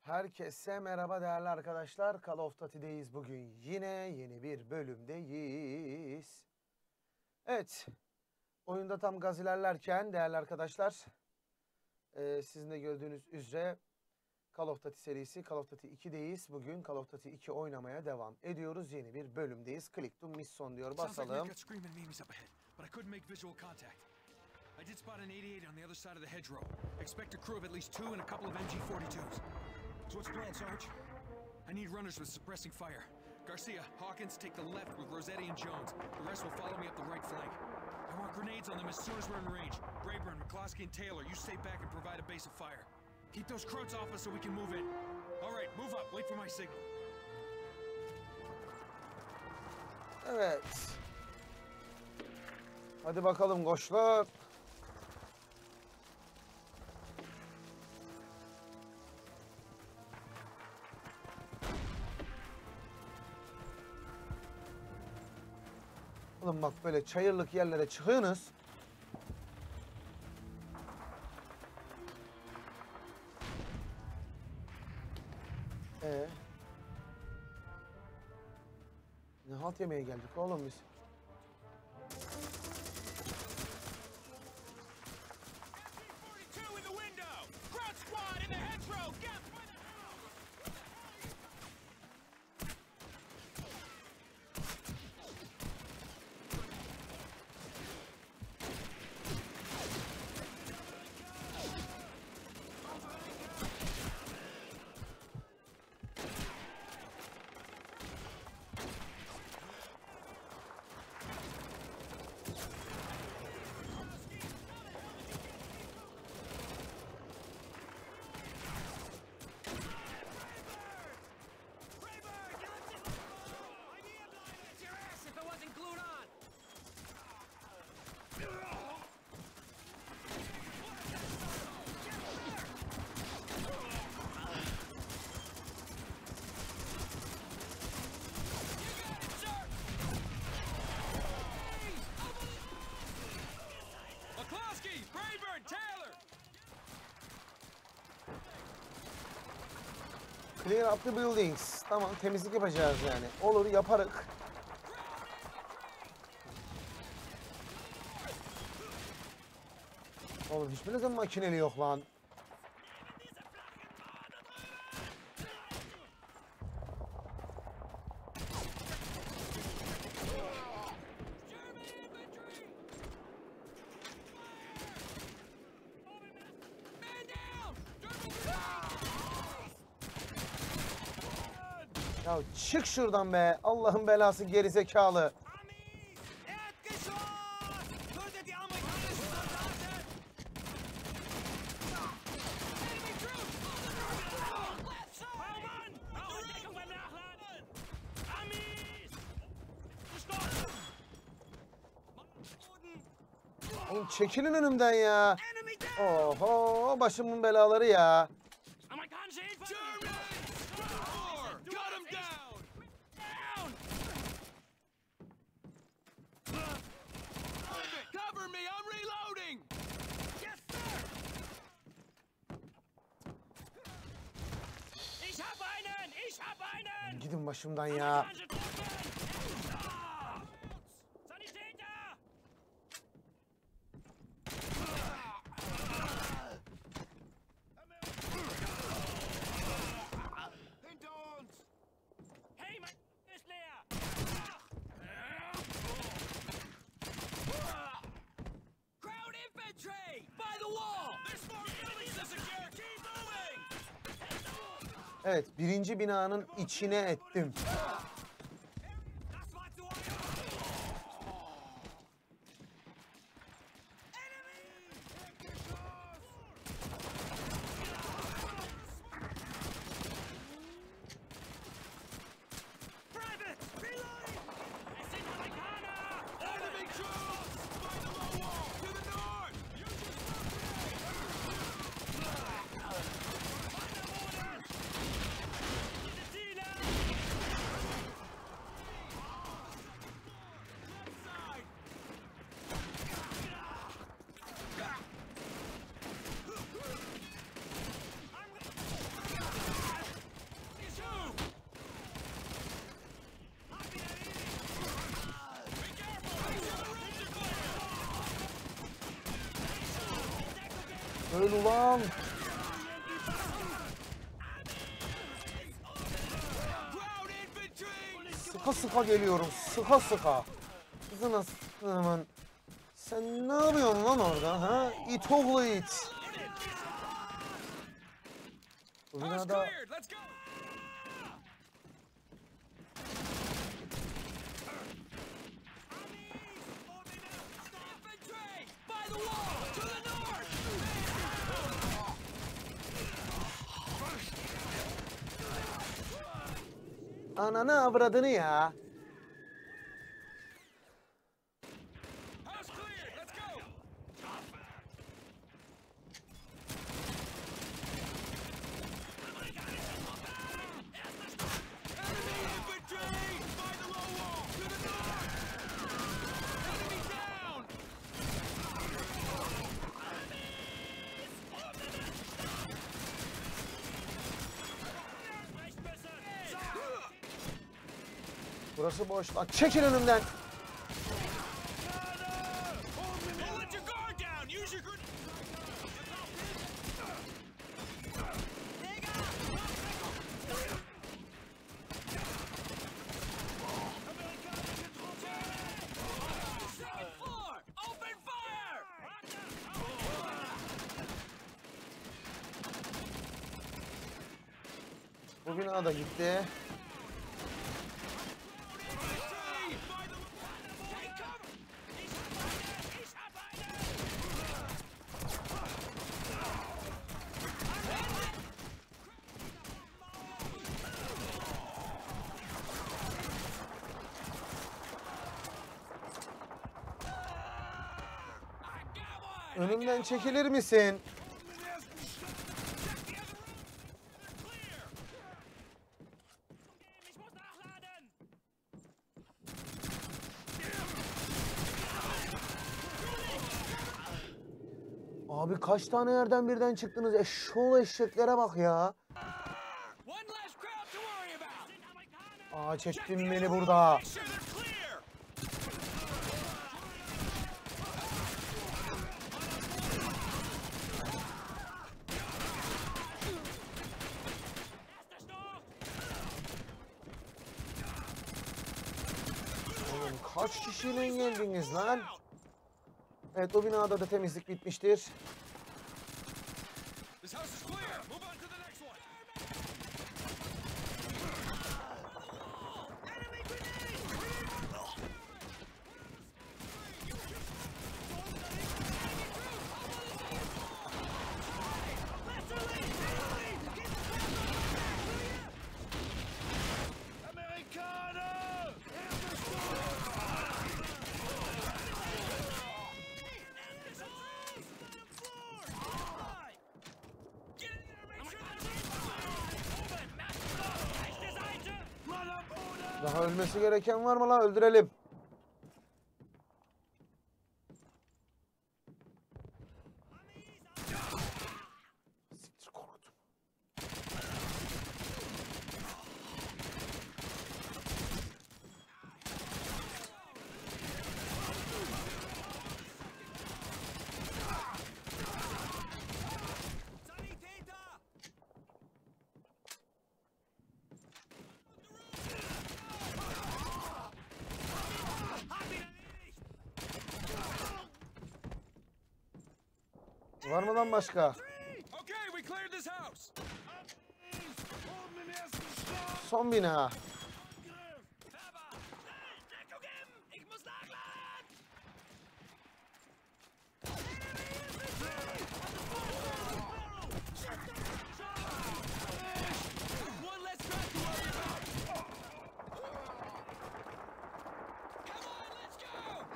Herkese merhaba değerli arkadaşlar. Call of Duty'deyiz bugün. Yine yeni bir bölümdeyiz. Evet. Oyunda tam gaz ilerlerken değerli arkadaşlar. Sizin de gördüğünüz üzere Call of Duty serisi Call of Duty 2'deyiz. Bugün Call of Duty 2 oynamaya devam ediyoruz. Yeni bir bölümdeyiz. Click to mission diyor. Basalım. I did spot an 88 on the other side of the hedgerow. Expect a crew of at least 2 and a couple of MG-42s. So what's the plan, Sarge? I need runners with suppressing fire. Garcia, Hawkins, take the left with Rossetti and Jones. The rest will follow me up the right flank. I want grenades on them as soon as we're in range. Brayburn, McCloskey, and Taylor, you stay back and provide a base of fire. Keep those croats off us so we can move in. All right, move up. Wait for my signal. Evet. Hadi bakalım koçlar. Oğlum bak böyle çayırlık yerlere çıkıyorsunuz. Ne halt yemeye geldik oğlum biz? McCloskey, Brayburn, Taylor! Clear up the buildings. Tamam, temizlik yapacağız yani. Olur, yaparız. Oğlum hiçbirinizin makineli yok lan. Ya çık şuradan be. Allah'ın belası gerizekalı. Oğlum çekilin önümden ya. Oho, başımın belaları ya. Gidin başımdan ya. Evet, birinci binanın içine ettim. Öl ulan. Sıka sıka geliyorum. Sıka sıka. Kızına sıkımın. Sen ne yapıyorsun lan orada ha? İt oğlu it. Bu House binada cleared. Let's go. Infantry! By the wall! To the north! ananı avradını ya. House cleared. Let's go. Enemy infantry! By the low wall! To the north! Enemy down! Burası boş. Lan çekil önümden. Don't let your guard down! Use your grenade! Second floor! Open fire! Bu bina da gitti. Önümden çekilir misin? Abi kaç tane yerden birden çıktınız? Eşşoğlu eşeklere bak ya. One less crowd to worry about. Aa çektin beni burada. Make sure they're clear. Oğlum kaç kişiyle geldiniz lan? Evet o binada da temizlik bitmiştir. This house is clear. Move on to the next one. Enemy grenade! Daha ölmesi gereken var mı la? Öldürelim. Siktir korktum. Var mı lan başka? Okay, we cleared this house. Son bina. One less crowd to worry about. Come on, let's go.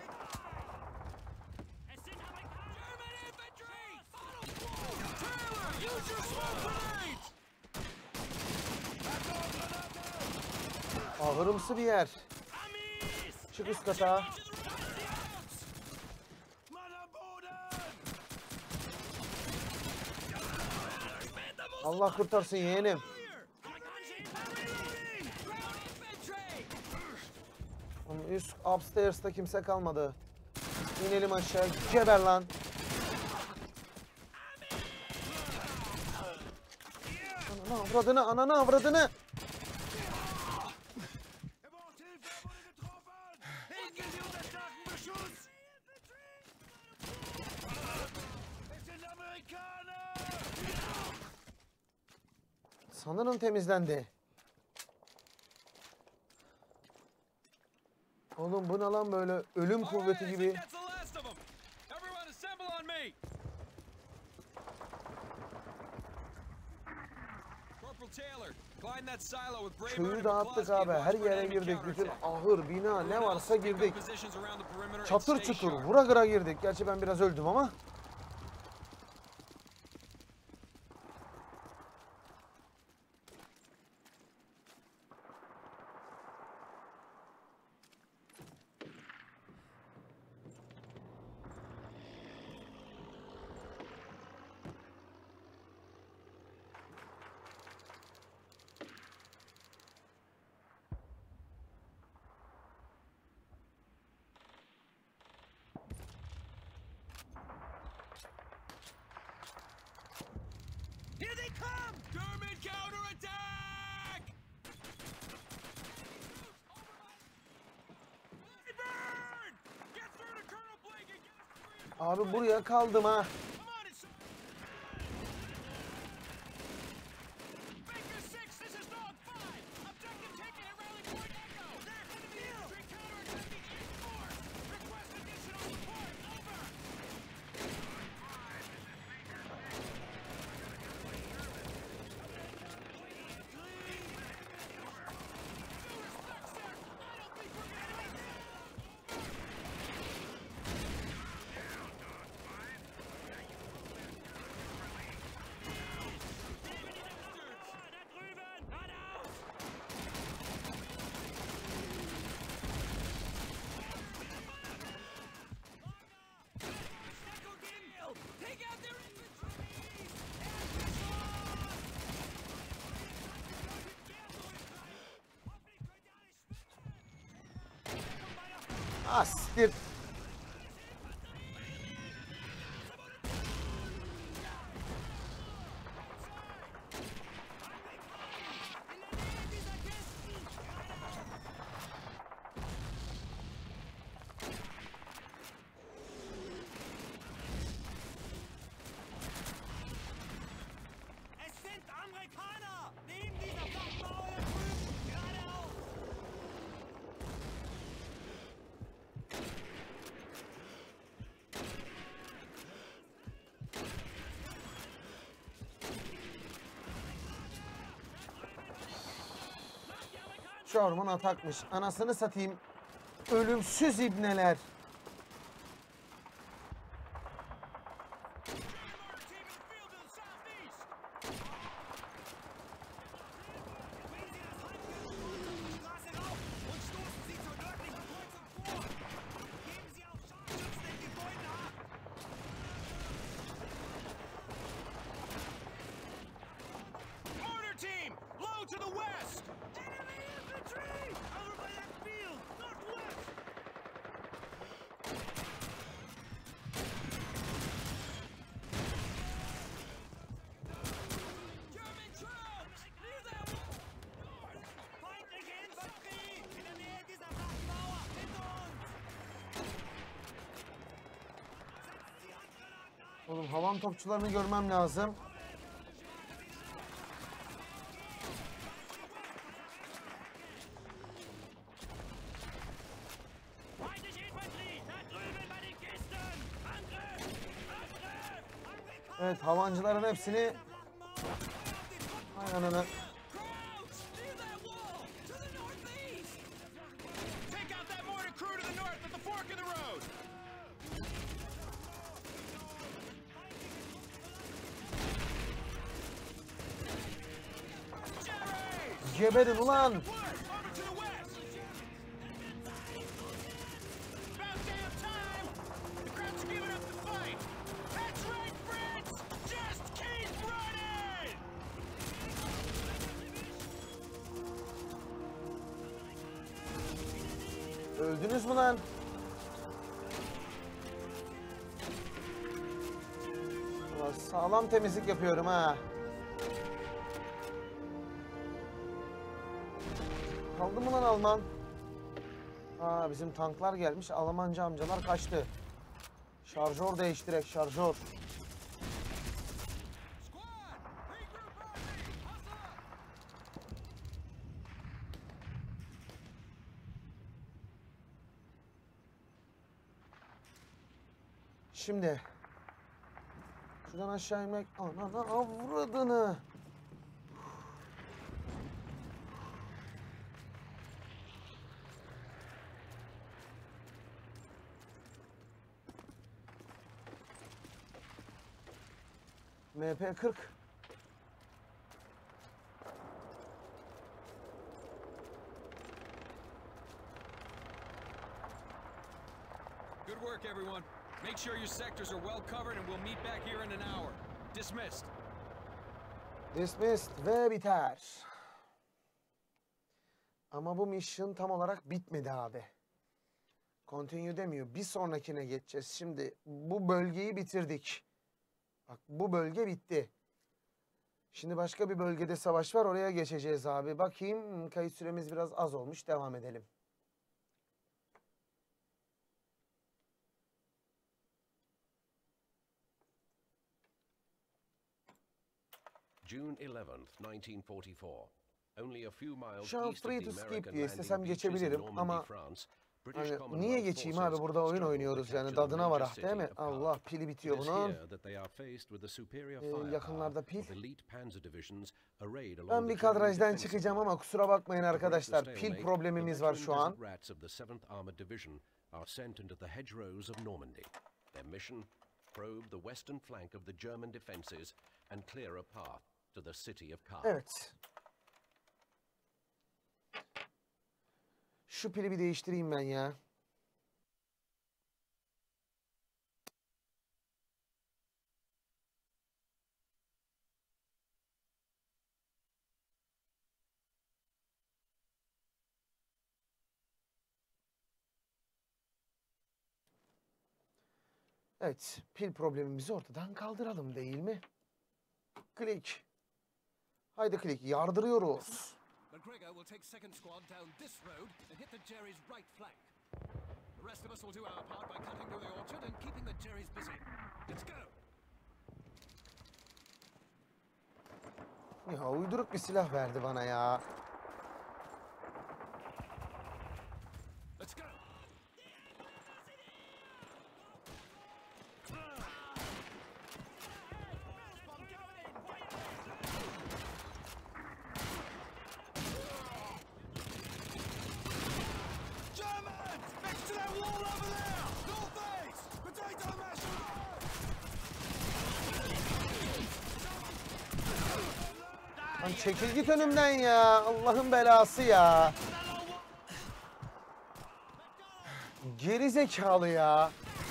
German infantry! Taylor, use your smoke grenades! Ahırımsı bir yer. Çık üst kata. Allah kurtarsın yeğenim. Oğlum üst upstairs'ta kimse kalmadı. İnelim aşağı. Geber lan. Avradını, ananı avradını. Sanırım temizlendi. Oğlum bu ne lan böyle ölüm kuvveti gibi. Köyü dağıttık abi. Her yere girdik. Bütün ahır, bina ne varsa girdik. Çatır çutur, vura kıra girdik. Gerçi ben biraz öldüm ama. Here they come! German counterattack! Burn! Get through to Colonel Blake and get us free! Abi buraya kaldım ha. Come on, it's Baker 6, this is Dog 5. Objective taken at Rally Point Echo. That's in the field. Infantry counterattacking in force. Request additional support. Over. Take out their infantry! Ah siktir. Es sind Amerikaner! Neben dieser Flachmauer da drüben! Geradeaus! Şu ormana takmış. Anasını satayım. Ölümsüz ibneler. Mortar team, blow to the west! Enemy infantry! Over by that field, northwest! German troops! Leave that wall! Feindliche Infanterie! In der Nähe dieser Flachmauer! Hinter uns! Setzt die Handgranaten ein! Oğlum havan topçularını görmem lazım. Feindliche Infanterie! Da drüben bei den Kisten! Angriff! Angriff! Angriff! Evet havancıların hepsini... Ay ananı. Krauts! Leave that wall! To the northeast! Take out that mortar crew to the north at the fork of the road! Jerry! Geberin ulan. Wood! Over to the west! About damn time! The Krauts are giving up the fight! That's right, Fritz! Just keep running! Öldünüz mü lan? Ulan sağlam temizlik yapıyorum ha. lan Alman? Aa, bizim tanklar gelmiş. Almanca amcalar kaçtı. Şarjör değiştirek, şarjör. Şimdi şuradan aşağı inmek, anana avradını. MP40. Good work, everyone. Make sure your sectors are well covered and we'll meet back here in an hour. Dismissed. Dismissed ve biter. Ama bu mission tam olarak bitmedi abi. Continue demiyor. Bir sonrakine geçeceğiz. Şimdi bu bölgeyi bitirdik. Bak bu bölge bitti. Şimdi başka bir bölgede savaş var. Oraya geçeceğiz abi. Bakayım kayıt süremiz biraz az olmuş. Devam edelim. June 11th, 1944. Only a few miles Şu an east of free the to skip American diye landing istesem beaches geçebilirim in ama Normandy, France, British hani Commonwealth niye geçeyim abi? forces Burada oyun struggled to oynuyoruz yani. capture the Dadına major varak değil mi? city of Allah Khark. pili It bitiyor is bunun. here that they are faced with the superior yakınlarda firepower pil. of elite panzer divisions arrayed along Ben the bir German kadrajdan defensive çıkacağım line. ama kusura bakmayın To break the arkadaşlar. Pil stalemate, problemimiz the var veteran şu an. desert rats of the 7th Armored Division are sent into the hedgerows of Normandy. Their mission: probe the western flank of the German defenses and clear a path to the city of Khark. Evet. Şu pili bir değiştireyim ben ya. Evet, pil problemimizi ortadan kaldıralım değil mi? Klik. Haydi klik, yardırıyoruz. McGregor will take second squad down this road and hit the Jerry's right flank. The rest of us will do our part by cutting through the orchard and keeping the Jerry's busy. Let's go! Ya uyduruk bir silah verdi bana ya. Let's go! Germans! Next to that wall over there! North face! Potato masher! Lan çekil git önümden ya. Allah'ın belası ya. Geri zekalı ya.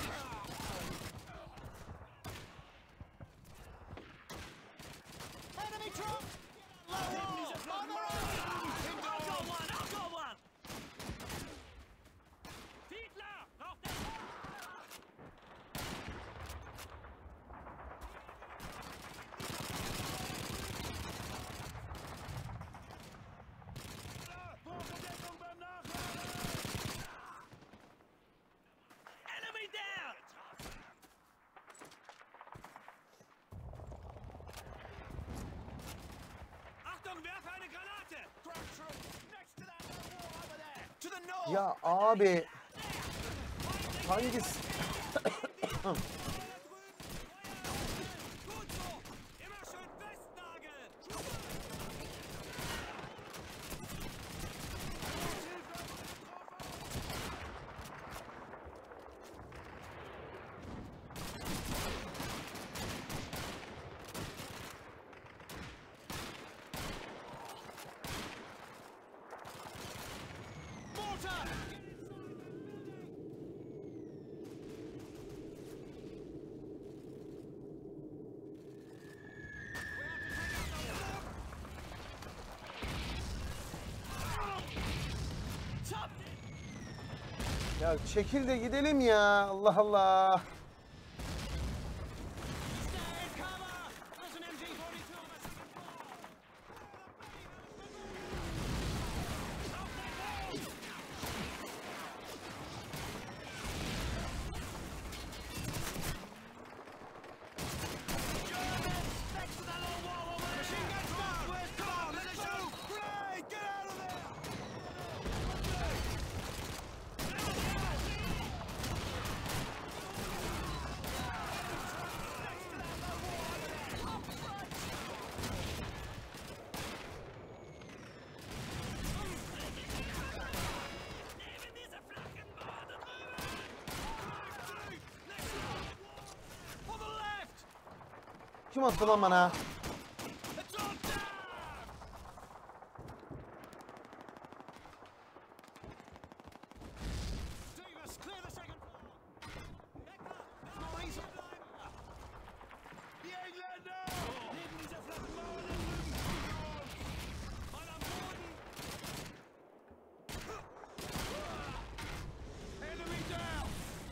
Enemy truck! I've got one! Fiedler! Braucht der... Enemy down! Achtung, werfe eine Granate! Next to that wall over there! To the north! Ya abi. Hangisi? Gut so! Immer schön festnageln! Mortar! Ya çekil de gidelim ya. Allah Allah. Stay in cover! There's an MG-42 on the second floor! Kim attı lan bana? It's all down! Davis, clear the second floor! Noise! Die Engländer! Neben dieser flachen Mauer da drüben! Mann am Boden! Enemy down!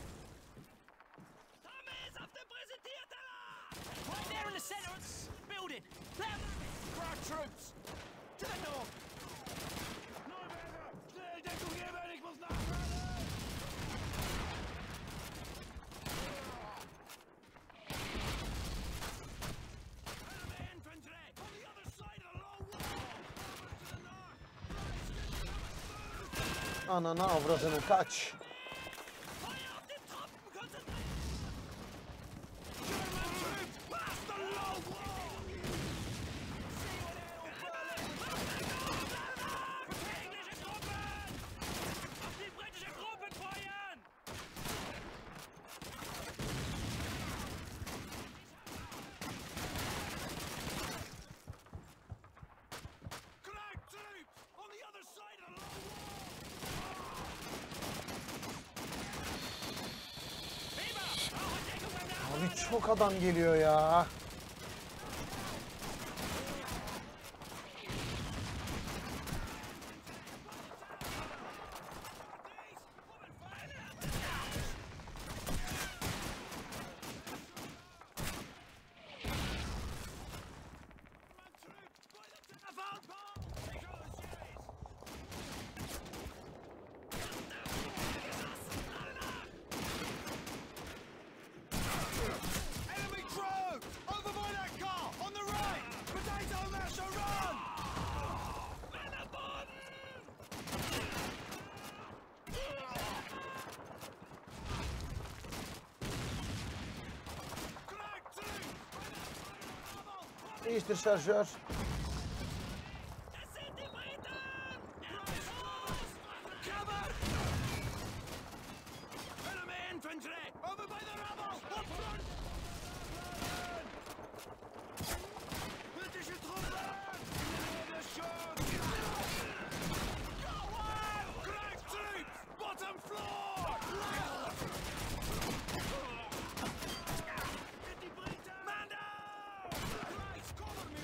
Tommy ist auf dem Präsentierteller! Right there in the center of the building! Crack troops! To the north! Neuberger! Schnell Deckung geben! Ich muss nachladen! Enemy infantry! On the other side of the low wall! Over to the north! Ananı avradını kaç. Feuer auf den Truppen! Konzentrieren! German troops! Past the low wall! Englische Truppen! Auf die britische Gruppen feuern! Crack troops! On the other side of the low wall! Abi çok adam geliyor ya. Enemy crew! Over by that car! On the right! Potato masher, run! Männer Boden! Crack troops! Değiştir şarjör. Das sind die Briten! Cover! Enemy infantry! Over by the rubble! Up front! Britische Truppen! Der Schuss! Crack troops! Bottom floor! Get die Briten! Man down! Christ, cover me!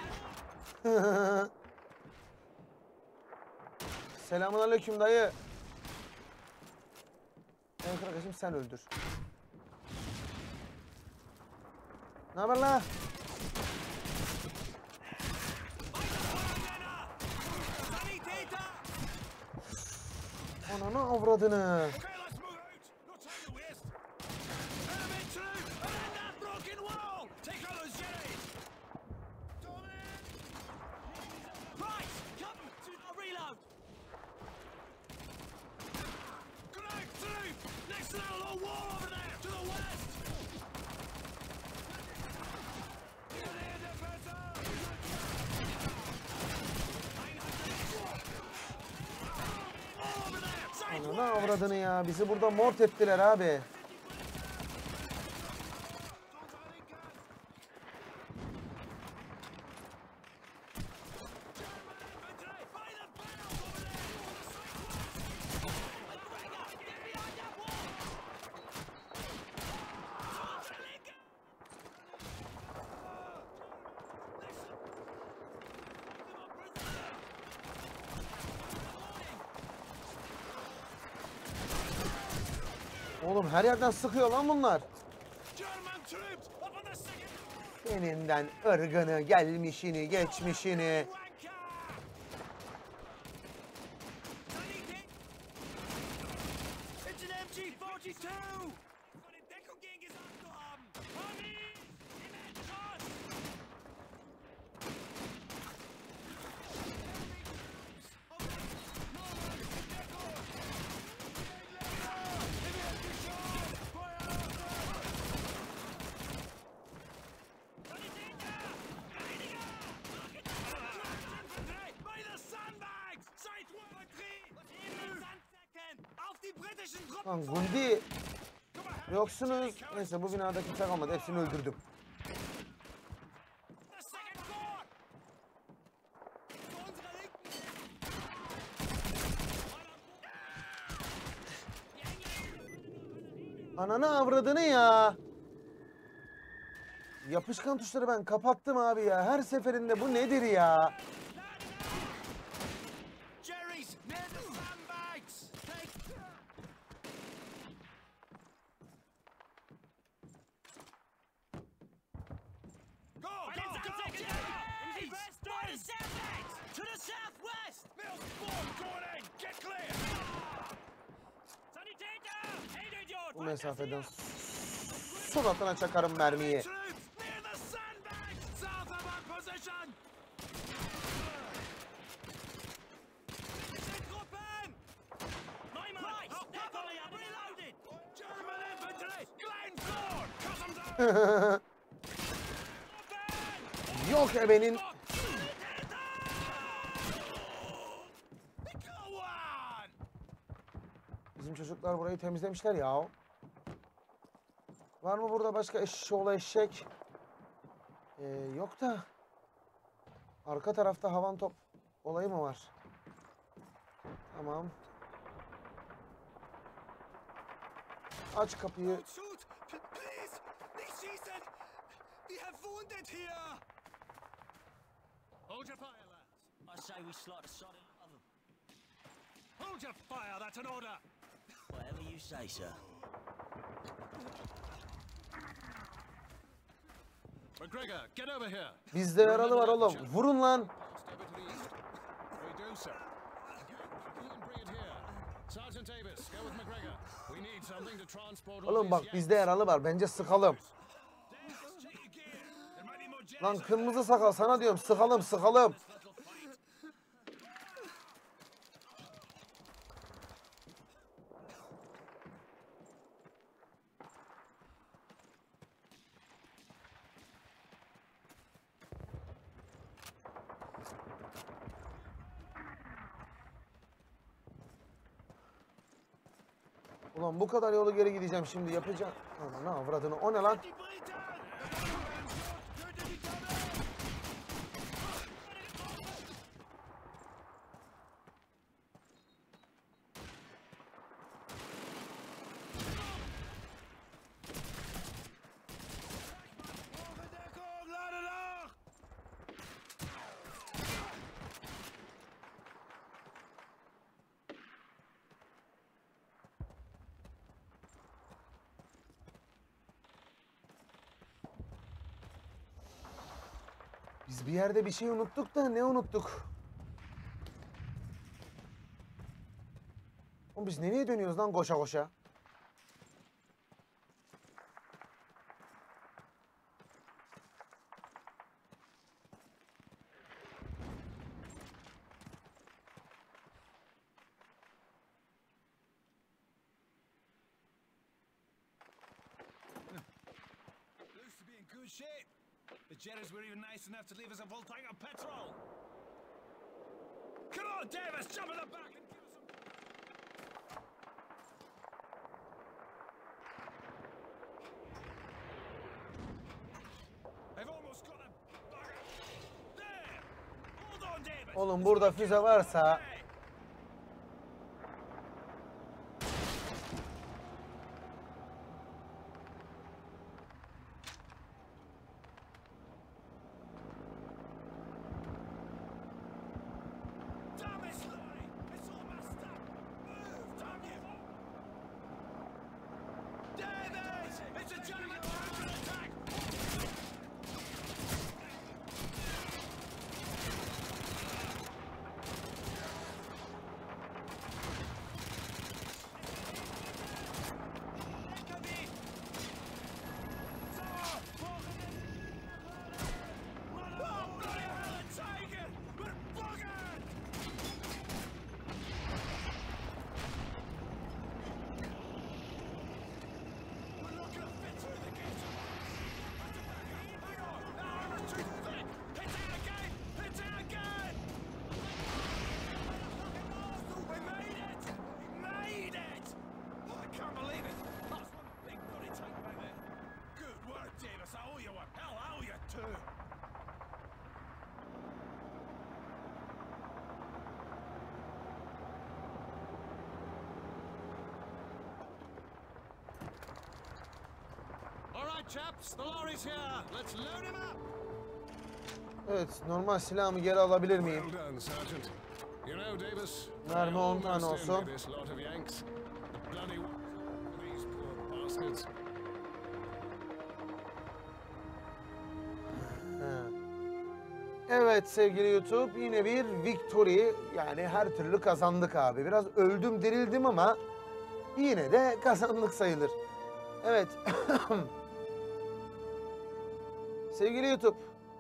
Selamünaleyküm dayı. En kardeşim sen öldür. Ne haber la? Sanitäter! Ananı avradını. Okay, let's move out! No time to waste! Enemy troops! Around that broken wall! Take out those Jerry's! Right! Come to the reload! Crack troops! Next to that low wall over there! To the west! Get in, defender! All over there! Side Ananı avradını ya. Bizi burada mort ettiler abi. Oğlum her yerden sıkıyor lan bunlar. German troops up on the second Seninden ırgını, gelmişini, geçmişini. wanker! It's an MG42! Von den Deckung gegen gesagt zu haben! Tommy! Im Headshots! Lan Gundi. Yoksunuz. Neyse bu binada kimse kalmadı. Hepsini öldürdüm. Ananı avradını ya. Yapışkan tuşları ben kapattım abi ya. Her seferinde bu nedir ya? Jerry's near the sandbags. Go, Jerry! By the sandbags! To the southwest! Mills Spawn going in! Get clear! Sanitator! Hey, idiot! Bu mesafeden suratına çakarım mermiyi. Troops near the sandbags! South of our position! My right! Definitely, I'm reloaded! German infantry! Glenthorne! Cut them down! Yok ebenin. Go on! Bizim çocuklar burayı temizlemişler ya. Var mı burada başka eşşoğlu eşek? Yok da. Arka tarafta havan top olayı mı var? Tamam. Aç kapıyı. Shoot! Please! Nicht schießen! We have wounded here! Hold your fire, lads. I say we slot a solid of them. Hold your fire, that's an order! Whatever you say, sir. McGregor, get over here! Bizde yaralı var oğlum. Vurun lan. Step it to the east. We do so. Ian Breed here. Sergeant Davis, go with McGregor. We need something to transport all Oğlum bak these bizde yaralı var. Bence sıkalım. Davis, check your gear. There might be more Jerry's Lan kırmızı sakal sana diyorum. Sıkalım sıkalım. little fight. Ulan bu kadar yolu geri gideceğim şimdi yapacağım. Aman ne avradını. O ne lan? Biz bir yerde bir şey unuttuk da ne unuttuk? Oğlum biz nereye dönüyoruz lan koşa koşa? Looks to be in good shape. The Jerrys were even nice enough to leave us a full tank of petrol. Come on, Davis, jump in the back and give us some... I've almost got a bugger. There! Hold on, Davis! Oğlum burada füze varsa Hey! Damn it, Sly! It's all messed up! Move, damn you! Davis! It's a German counterattack! chaps, the lorry's here. Let's load him up. Evet, normal silahımı geri alabilir miyim? Well done, Sergeant. You know, Davis, Mermi I 10 tane almost olsun. envy this lot of Yanks. The bloody for these poor bastards. Evet sevgili YouTube, yine bir victory, yani her türlü kazandık abi. Biraz öldüm dirildim ama yine de kazandık sayılır. Evet. Sevgili YouTube,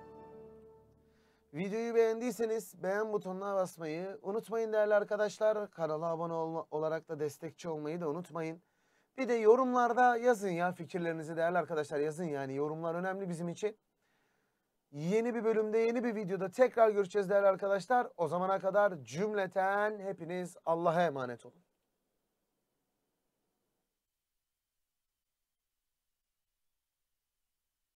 videoyu beğendiyseniz beğen butonuna basmayı unutmayın değerli arkadaşlar. Kanala abone olarak da destekçi olmayı da unutmayın. Bir de yorumlarda yazın ya fikirlerinizi değerli arkadaşlar, yazın yani, yorumlar önemli bizim için. Yeni bir bölümde, yeni bir videoda tekrar görüşeceğiz değerli arkadaşlar. O zamana kadar cümleten hepiniz Allah'a emanet olun.